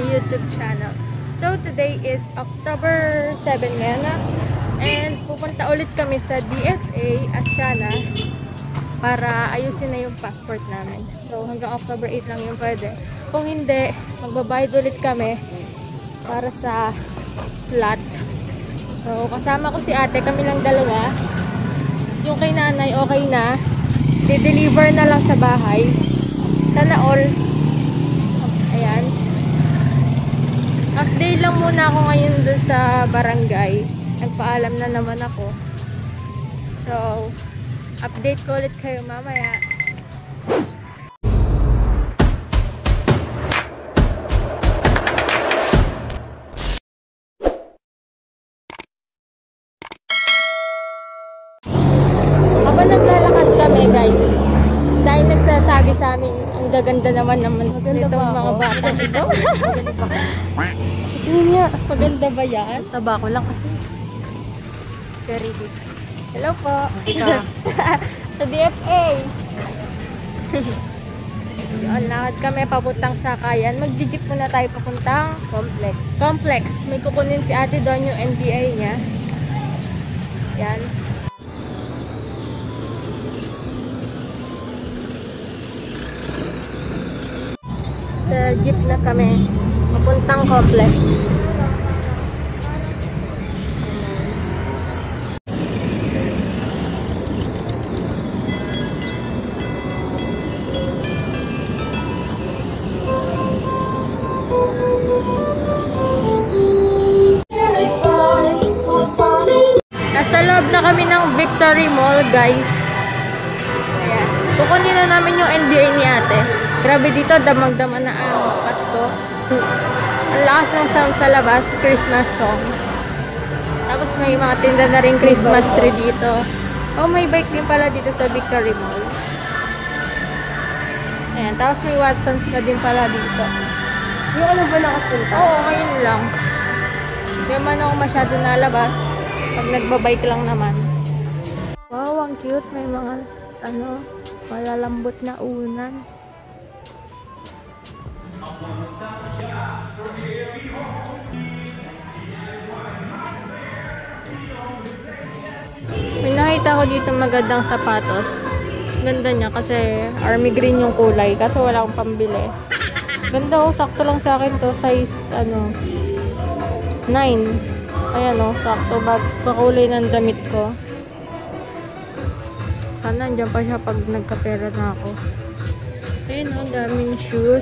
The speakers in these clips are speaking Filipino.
YouTube channel. So today is October 7 ngayon na. And pupunta ulit kami sa DFA Asiana para ayusin na yung passport namin. So hanggang October 8 lang yung pwede. Kung hindi, magbabayad ulit kami para sa slot. So kasama ko si ate, kami lang dalawa. Yung kay nanay okay na. I-deliver na lang sa bahay. Sana all. Ayan. Half day lang muna ako ngayon doon sa barangay. Nagpaalam na naman ako. So, update ko ulit kayo mamaya. Habang naglalakad kami guys, dahil nagsasabi sa amin, ang gaganda naman nitong mga batang ito. Hindi nga, maganda ba yan? Taba ko lang kasi. Very big. Hello po. Sa DFA. Yun, lakad kami papuntang Sakayan. Mag-jeep muna tayo papuntang Complex. May kukunin si ate doon yung NBI niya. Yan. Sa jeep na kami papuntang Complex. Nasa loob na kami ng Victory Mall, guys. Ayan. Kukunin na namin yung NBA ni ate. Grabe dito, damang-dama na ang Pasko. Ang lakas ng sound sa labas, Christmas song. Tapos may mga tinda na rin Christmas tree dito. Oh, may bike din pala dito sa Victory Mall. Ayan, tapos may Watsons na din pala dito. Yung ano ba nakapunta? Oo, ngayon lang. Hindi man ako masyado nalabas. Pag nagbabike lang naman. Wow, ang cute. May mga, malalambot na unan. May nakita ko dito magandang sapatos. Ganda niya kasi army green yung kulay. Kaso wala akong pambili. Ganda oh, sakto lang sa akin to. Size, 9. Ayan oh, sakto. Kakulay ng damit ko. Sana andyan pa siya pag nagkapera na ako. Ayun oh, daming shoes.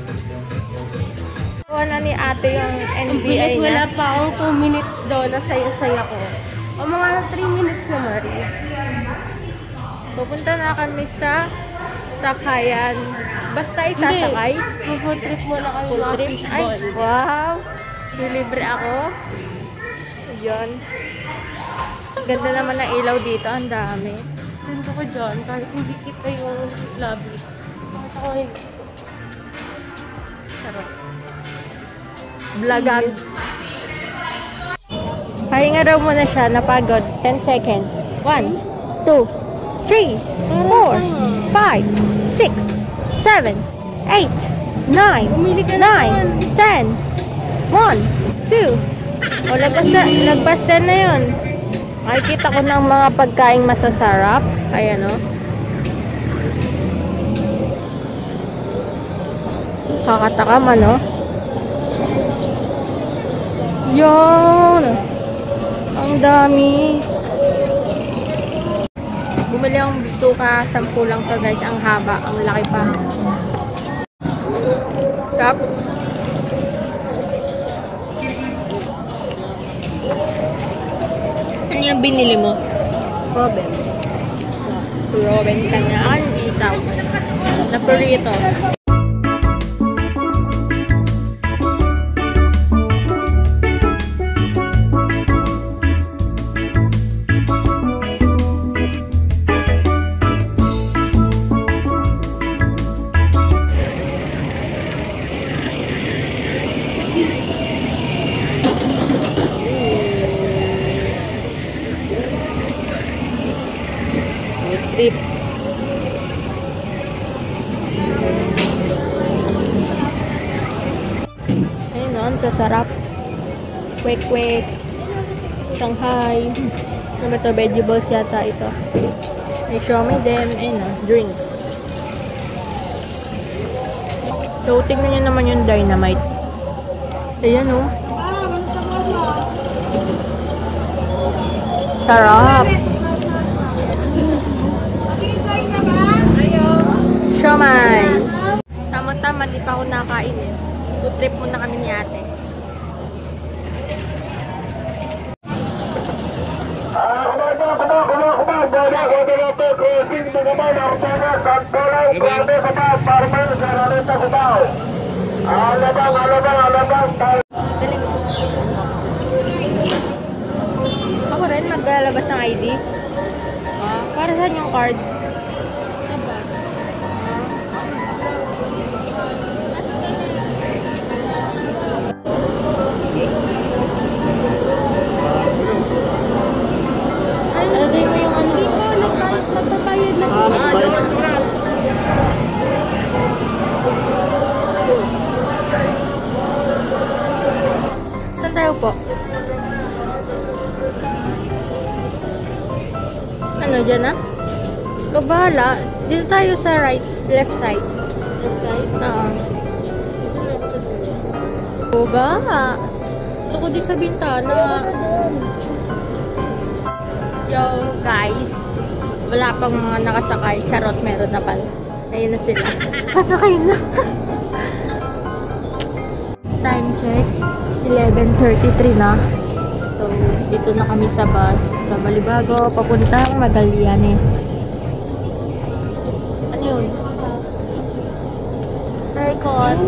Kuha na ni ate yung NBI niya. Wala pa akong 2 minutes doon. Nasaya-saya ko. O mga 3 minutes naman. Pupunta na kami sa Sakayan. Basta isasakay. Food trip muna kami Full mga trip. Ay, fishball. wow! Libre ako. Yun. Ganda naman ng ilaw dito. Ang dami. Ganda ko dyan. Kahit hindi kita yung lobby. Bakit ako yung gusto? Sarap. Vlogag. Pahinga daw muna siya. Napagod. 10 seconds. 1, 2, 3, 4, 5, 6, 7, 8, 9, 10, 1, 2. O, lagpas din na yun. Makikita ko ng mga pagkaing masasarap. Ayan o. Kakatakam ano. Yun. Ang dami. Bumili akong bituka. 10 lang to guys. Ang haba. Ang laki pa. Sarap. Ano yung binili mo? Problem. Proven ka na. Ang isaw. Na burrito. Trip. Noon sa sarap. Kwek-kwek. Shanghai. Ano ba ito? Vegetables yata ito. May siomai din. Ayun na. Drinks. So, tingnan nyo naman yung dynamite. Ayan o. Sarap. Siomai. Tama-tama, di pa ako nakain eh. Good trip muna kami ni ate. Ako rin maglalabas ng ID. Para saan yung card? Lagay mo yung ano. Hindi po, nagpabayad na po. Saan tayo po? Ano, dyan na? Ikaw bahala. Dito tayo sa right, left side. Left side? Oo. Buga. Gusto ko di sa bintana. Yo, guys. Wala pang mga nakasakay. Charot, meron na pala. Ayun na sila. Kasakay na. Time check. 11:33 na. So, dito na kami sa bus. Sa Balibago, papuntang Magallanes. Ano yun? Aircon.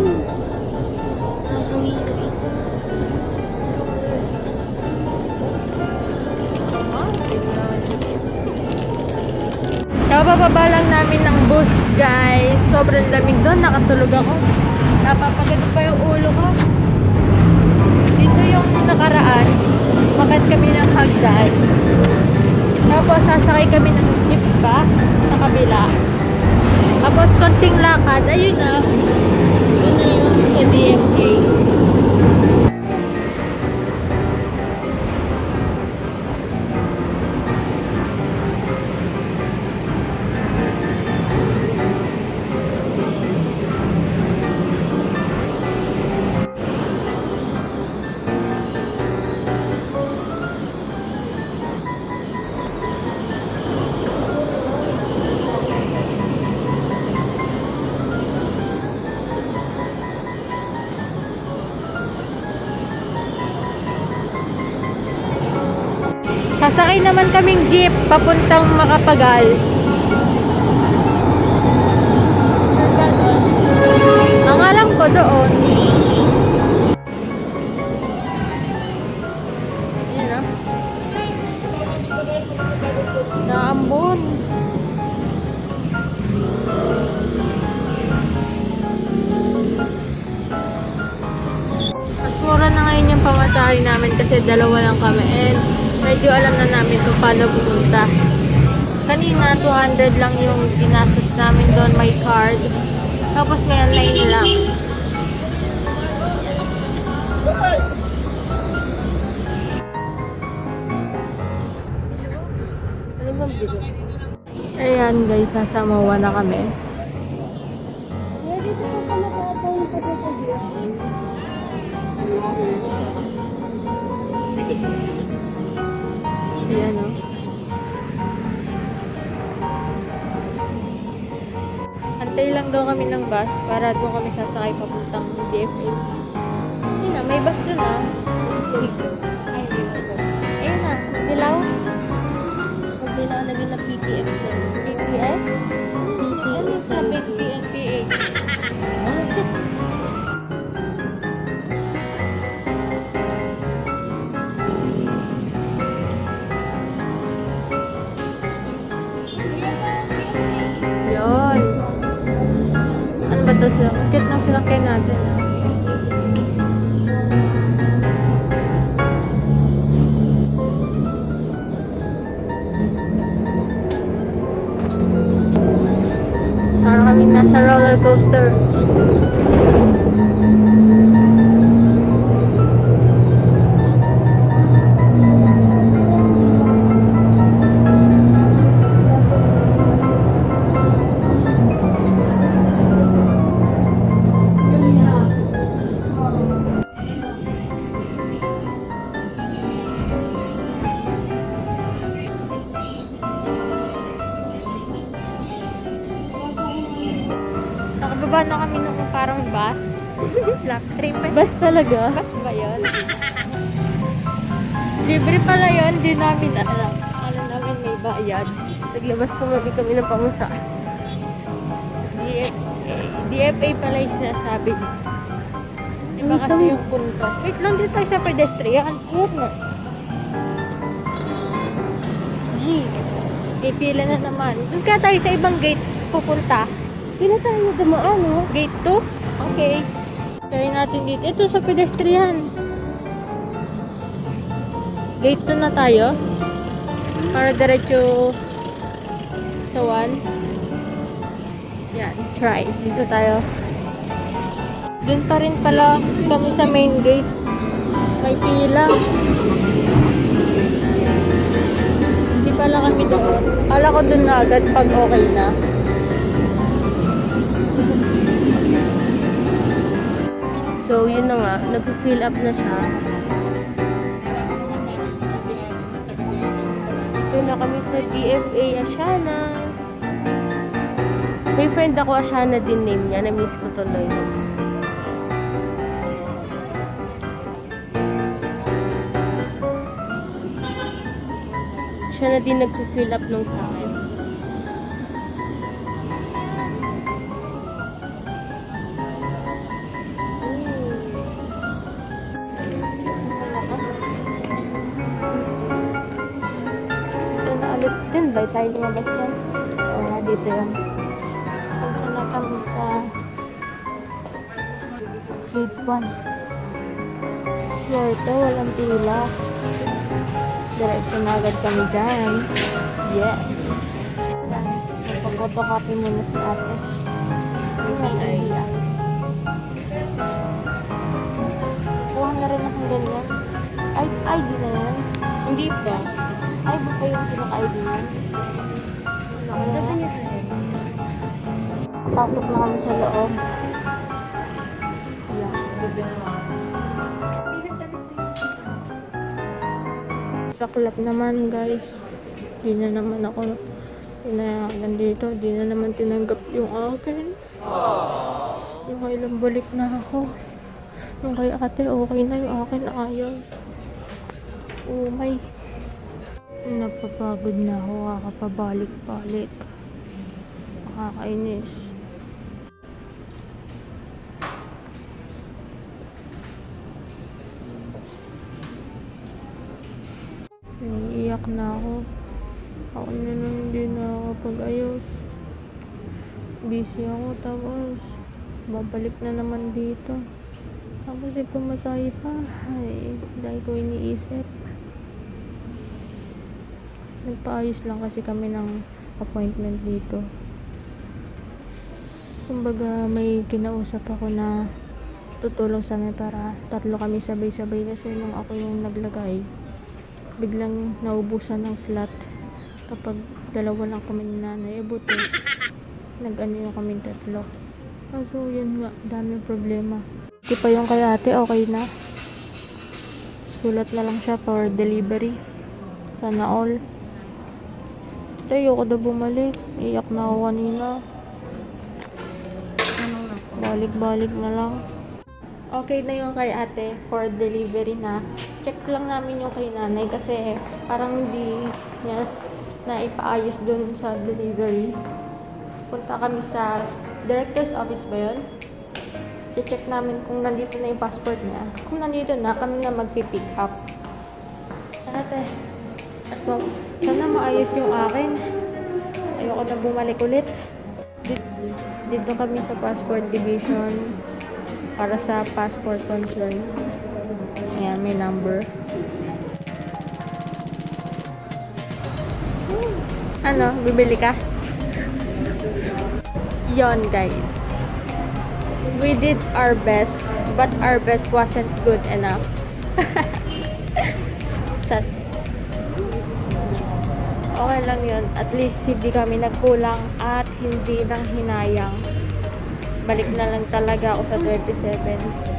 Kabababa lang namin ng bus, guys. Sobrang lamig doon. Nakatulog ako. Napapaganod pa yung ulo ko. Dito yung nakaraan. Makit kami ng hagdan. Tapos sasakay kami ng jeep pa sa kabila. Tapos konting lakad. Ayun na. Yun na yung sa DFA. Sasakay naman kaming jeep papuntang Makapagal. Ang alam ko doon. Yan na. Naambon. Mas mura na ngayon yung pamasahe namin kasi dalawa lang kami and medyo alam na namin kung paano pumunta. Kanina, 200 lang yung ginastos namin doon, may card. Tapos ngayon, 9 lang. Ano bang bilo? Ayan guys, nasa Mawa na kami. Dito po sa nakatawang pagkakagyan. Ayan o. Antay lang daw kami ng bus para doon kami sasakay papuntang DFA. Ayun na, may bus doon ah. Ay, hindi mo po. Ayun na, dilaw. Huwag may nakalagay na PTX na. BTS? Ano yung sabi? PNPH? Yun. Ano ba ito sila? Ang cute ng sinakay natin ah. Parang kami nasa roller coaster. Black trip eh. Bas talaga? Bas ba yun? Libre pala yun, di namin alam. Alam namin may bayad. Naglabas kami ng pamusa. DFA pala yung sinasabi niya. Iba kasi yung punto. Wait lang, dito tayo sa pedestrian. Ayun na. G. Ipila na naman. Doon ka tayo sa ibang gate pupunta. Hindi tayo dumaan, no? Gate 2? Okay. Try natin dito. Ito sa pedestrian. Gate 2 na tayo. Para diretso sa 1. Yan. Try. Dito tayo. Doon pa rin pala kami sa main gate. May pila. Hindi pala kami doon. Kala ko doon na agad pag okay na. So, yun na nga. Nag-fill up na siya. Ito na kami sa DFA Asiana. May friend ako, Asiana din name niya. Na-miss ko tuloy. Siya na din nag-fill up nung sa akin. Din ba tayo lumabas doon? Oo nga, dito yan. Punta na kami sa gate 1. Swerte, walang pila. Diretso na agad kami dyan. Yes. Magpapotocopy muna si ate. May idea. Kuha na rin akong ganyan. ID na yan. Hindi pa. Ay, ba pa yung pinaka-ID niyan? Nasaan niya sa'yo? Pasok na kami sa loob. Ayan. Saklap naman, guys. Di na naman ako pinayagan dito. Di na naman tinanggap yung akin. Yung kailang balik na ako. Yung kay ate, okay na yung akin. Ayaw. Oh my. Napapagod na ako, kakapabalik-balik. Nakakainis. Naiiyak na ako. Ako na lang hindi na nakapag-ayos. Busy ako, tapos babalik na naman dito. Tapos ipamasahe pa. Ay, dahil ko iniisip. Nagpaayos lang kasi kami ng appointment dito. Kumbaga may kinausap ako na tutulong sa amin para tatlo kami sabay-sabay kasi nung ako yung naglagay, biglang naubusan ng slot kapag dalawa lang kami ni nanay. Buti nag-ano yung kami tatlo. So yun nga, daming problema. Di pa yung kay ate, okay na. Sulat na lang siya for delivery. Sana all. Ayoko na bumalik. Iyak na ako kanina. Balik-balik na lang. Okay na yung kay ate for delivery na. Check lang namin yung kay nanay kasi parang hindi niya na ipaayos dun sa delivery. Punta kami sa director's office ba yun? I-check namin kung nandito na yung passport niya. Kung nandito na, kami na magpipick up. Ate, sana maayos yung akin. Ayoko na bumalik ulit. Dito kami sa passport division para sa passport concern. Ayan, may number. Ano, bibili ka? Yon guys. We did our best, but our best wasn't good enough. Sad. Okay lang yun. At least hindi kami nagkulang at hindi nang hinayang. Balik na lang talaga ako sa 27.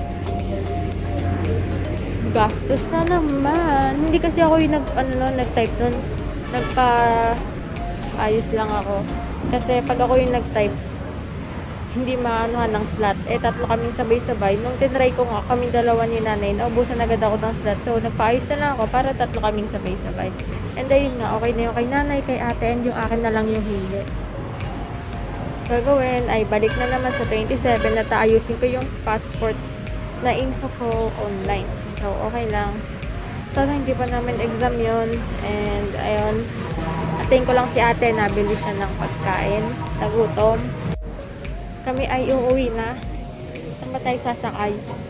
Gastos na naman. Hindi kasi ako yung nag-type nun. Ayos lang ako. Kasi pag ako yung nag-type, hindi maanuhan ng slot. Eh, tatlo kaming sabay-sabay. Nung tinry ko nga, kaming dalawa ni nanay, naubusan agad ako ng slot. So, nagpaayos na lang ako para tatlo kaming sabay-sabay. And ayun nga, okay na yung kay nanay, kay ate, and yung akin na lang yung hindi. Gagawin ay balik na naman sa 27 at ayusin ko yung passport na info ko online. So, okay lang. Sana hindi pa namin exam yon. And, ayun. Atin ko lang si ate, nabili siya ng pagkain. Nagutom. Kami ay uuwi na. Saan ba tayo sasakay?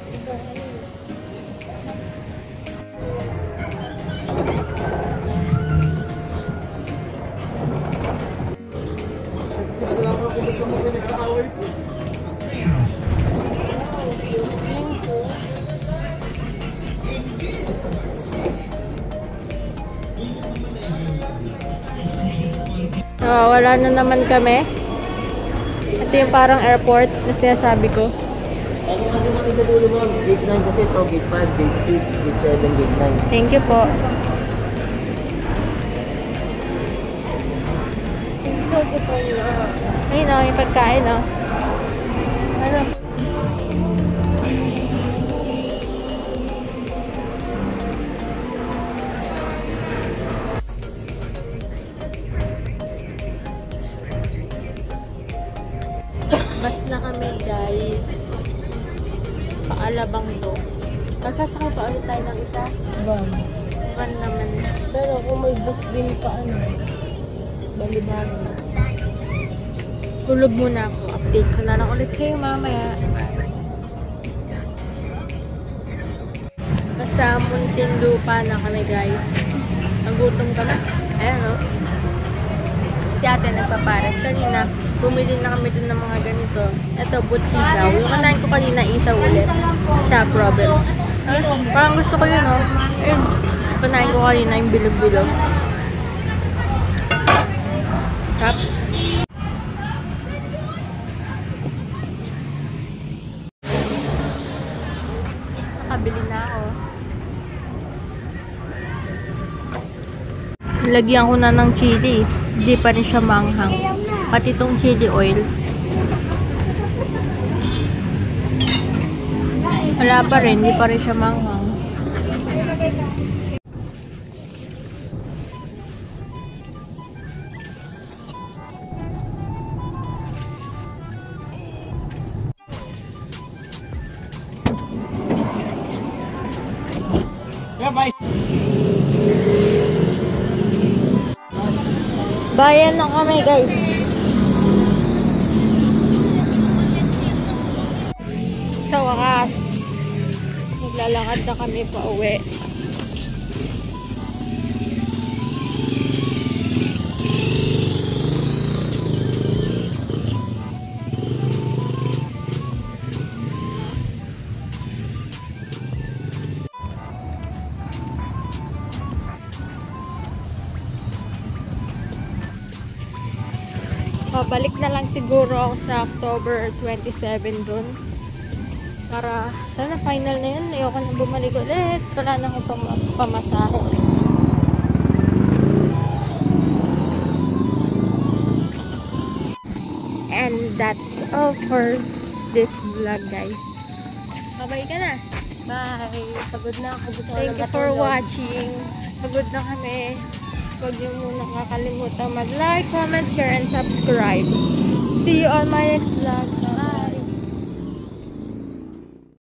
Wala na naman kami. Ito yung parang airport na sinasabi ko. Ito dulo mo, gate 9 kasi ito, gate 5, gate 6, gate 7, gate 9. Thank you po. Ayun o, yung pagkain o. Ano? Bas na kami guys. Paalabang to. Masasakay pa ulit tayo ng isa. Van. Van naman. Pero kung may bus din pa ano, balibago. Tulog muna ako. Update ko na lang ulit kayo mamaya. Nasa Muntinlupa na kami guys. Nagutom kami. Ayan o. Si ate nagpapares. Kanina, bumili na kami dun ng mga ganito. Ito, butsisaw. Yung kanain ko kanina, isaw ulit. Sa problem. Parang gusto ko yun o. Ayun. Kanain ko kanina yung bilog-bilog. Kap. Nakabili na ako. Lagyan ko na ng chili. Hindi pa rin siya manghang. Pati itong chili oil. Wala pa rin. Hindi pa rin siya manghang. Bayan lang kami guys. Sa wakas, maglalakad na kami pa uwi. Babalik na lang siguro ako sa October 27 dun. Para sana final na yun. Ayoko na bumalik ulit. Wala na akong pamasahe. And that's all for this vlog guys. Bye-bye ka na. Bye. Pagod na ako. Gusto ko Thank lang you for matulog. watching. Pagod na kami. Huwag niyo muna kakalimutan mag-like, comment, share, and subscribe. See you on my next vlog.